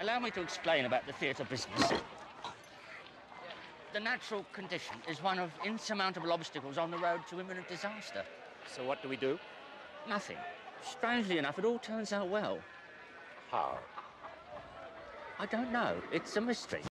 Allow me to explain about the theatre business. The natural condition is one of insurmountable obstacles on the road to imminent disaster. So what do we do? Nothing. Strangely enough, it all turns out well. How? I don't know. It's a mystery.